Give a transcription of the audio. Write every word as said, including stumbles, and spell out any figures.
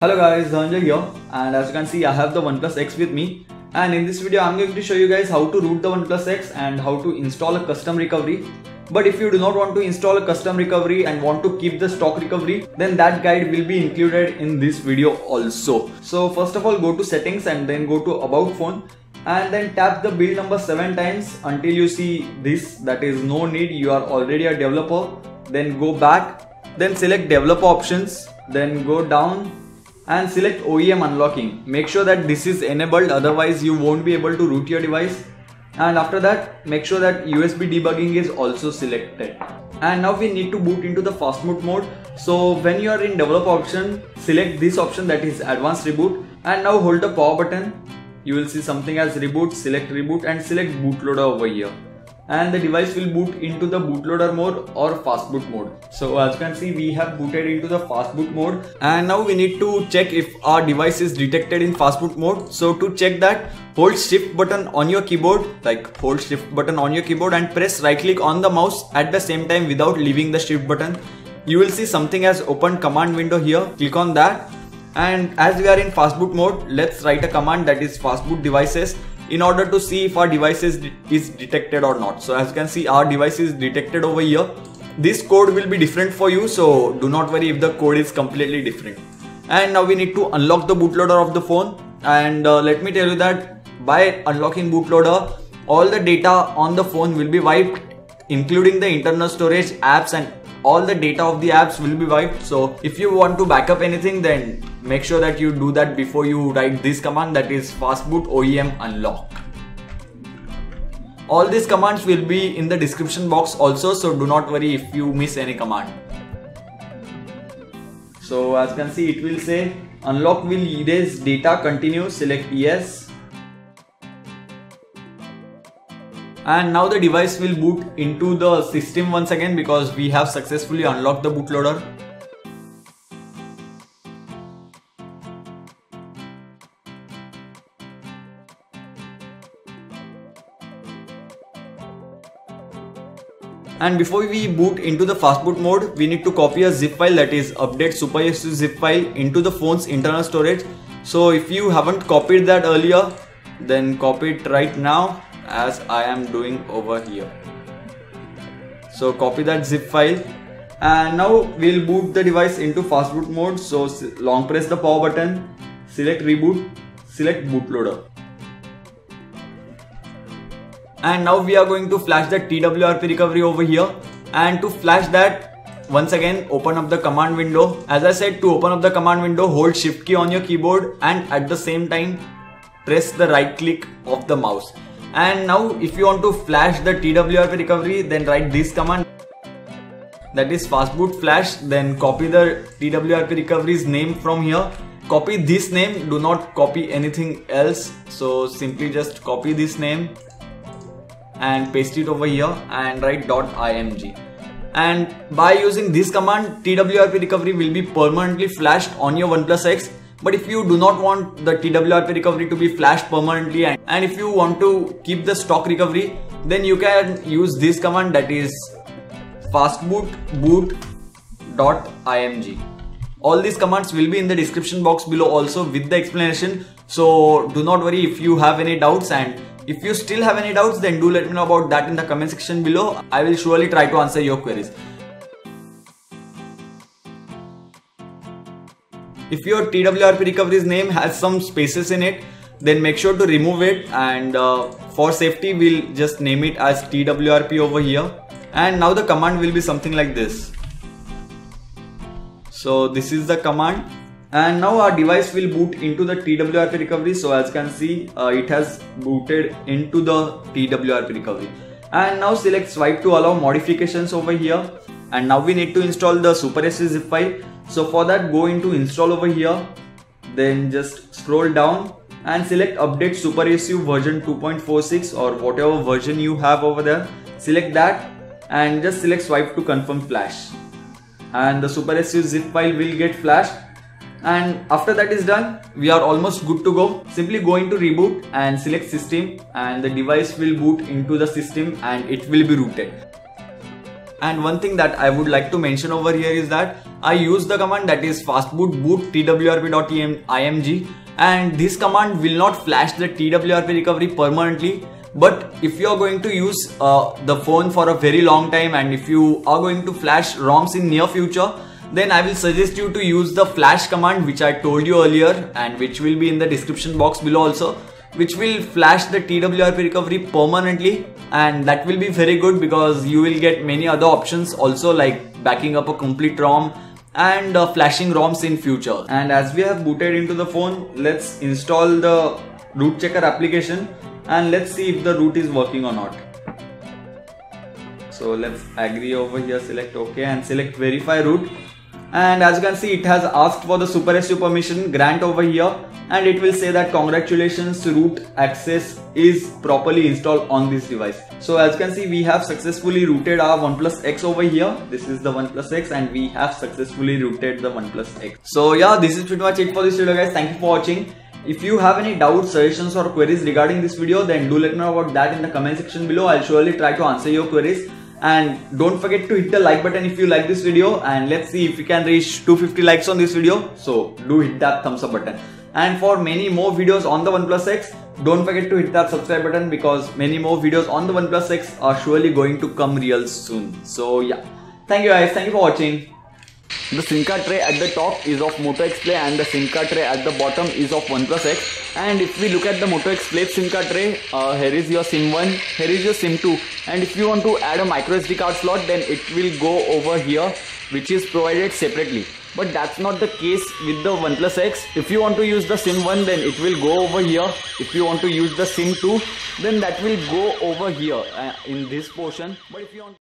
Hello guys, Dhananjay here, and as you can see I have the OnePlus X with me, and in this video I'm going to show you guys how to root the OnePlus X and how to install a custom recovery. But if you do not want to install a custom recovery and want to keep the stock recovery, then that guide will be included in this video also. So first of all, go to settings and then go to about phone and then tap the build number seven times until you see this, that is no need, you are already a developer. Then go back, then select developer options, then go down and select O E M unlocking. Make sure that this is enabled, otherwise you won't be able to root your device. And after that, make sure that U S B debugging is also selected. And now we need to boot into the fast boot mode. So when you are in developer option, select this option, that is advanced reboot, and now hold the power button. You will see something as reboot, select reboot and select bootloader over here. And the device will boot into the bootloader mode or fast boot mode. So as you can see, we have booted into the fast boot mode, and now we need to check if our device is detected in fast boot mode. So to check that, hold shift button on your keyboard, like hold shift button on your keyboard and press right click on the mouse at the same time without leaving the shift button. You will see something as open command window here. Click on that, and as we are in fast boot mode, let's write a command, that is fast boot devices, in order to see if our device is, is detected or not. So as you can see, our device is detected over here. This code will be different for you, so do not worry if the code is completely different. And now we need to unlock the bootloader of the phone, and uh, let me tell you that by unlocking bootloader, all the data on the phone will be wiped, including the internal storage, apps, and all the data of the apps will be wiped. So if you want to backup anything, then make sure that you do that before you write this command, that is fastboot O E M unlock. All these commands will be in the description box also, so do not worry if you miss any command. So as you can see, it will say unlock will erase data, continue, select yes. And now the device will boot into the system once again because we have successfully unlocked the bootloader. And before we boot into the fast boot mode, we need to copy a zip file, that is update SuperSU zip file, into the phone's internal storage. So if you haven't copied that earlier, then copy it right now, as I am doing over here. So copy that zip file, and now we'll boot the device into fast boot mode. So long press the power button, select reboot, select bootloader. And now we are going to flash the T W R P recovery over here. And to flash that, once again open up the command window. As I said, to open up the command window, hold shift key on your keyboard and at the same time press the right click of the mouse. And now if you want to flash the T W R P recovery, then write this command, that is fastboot flash. Then copy the T W R P recovery's name from here. Copy this name, do not copy anything else. So simply just copy this name and paste it over here and write .img. And by using this command, T W R P recovery will be permanently flashed on your OnePlus X. But if you do not want the T W R P recovery to be flashed permanently, and, and if you want to keep the stock recovery, then you can use this command, that is fastboot boot.img. All these commands will be in the description box below also with the explanation. So do not worry if you have any doubts, and if you still have any doubts, then do let me know about that in the comment section below. I will surely try to answer your queries. If your T W R P recovery's name has some spaces in it, then make sure to remove it, and uh, for safety we'll just name it as T W R P over here. And now the command will be something like this. So this is the command, and now our device will boot into the T W R P recovery. So as you can see, uh, it has booted into the T W R P recovery. And now select swipe to allow modifications over here. And now we need to install the SuperSU zip file. So for that, go into install over here, then just scroll down and select update SuperSU version two point four six or whatever version you have over there. Select that and just select swipe to confirm flash, and the SuperSU zip file will get flashed. And after that is done, we are almost good to go. Simply go into reboot and select system, and the device will boot into the system and it will be rooted. And one thing that I would like to mention over here is that I use the command that is fastboot boot twrp.img, and this command will not flash the T W R P recovery permanently. But if you are going to use uh, the phone for a very long time, and if you are going to flash ROMs in near future, then I will suggest you to use the flash command which I told you earlier, and which will be in the description box below also, which will flash the T W R P recovery permanently. And that will be very good because you will get many other options also, like backing up a complete ROM and uh, flashing ROMs in future. And as we have booted into the phone, let's install the root checker application and let's see if the root is working or not. So let's agree over here, select OK and select verify root. And as you can see, it has asked for the Super S U permission, grant over here, and it will say that congratulations, root access is properly installed on this device. So as you can see, we have successfully rooted our OnePlus X over here. This is the OnePlus X and we have successfully rooted the OnePlus X. So yeah, this is pretty much it for this video guys. Thank you for watching. If you have any doubts, suggestions or queries regarding this video, then do let me know about that in the comment section below. I'll surely try to answer your queries. And don't forget to hit the like button if you like this video, and let's see if we can reach two hundred fifty likes on this video. So do hit that thumbs up button. And for many more videos on the OnePlus X, don't forget to hit that subscribe button because many more videos on the OnePlus X are surely going to come real soon. So yeah, thank you guys, thank you for watching. The SIM card tray at the top is of Moto X Play and the SIM card tray at the bottom is of OnePlus X. And if we look at the Moto X Play SIM card tray, uh, here is your SIM one, here is your SIM two, and if you want to add a micro S D card slot, then it will go over here, which is provided separately. But that's not the case with the OnePlus X. If you want to use the SIM one, then it will go over here. If you want to use the SIM two, then that will go over here uh, in this portion. But if you want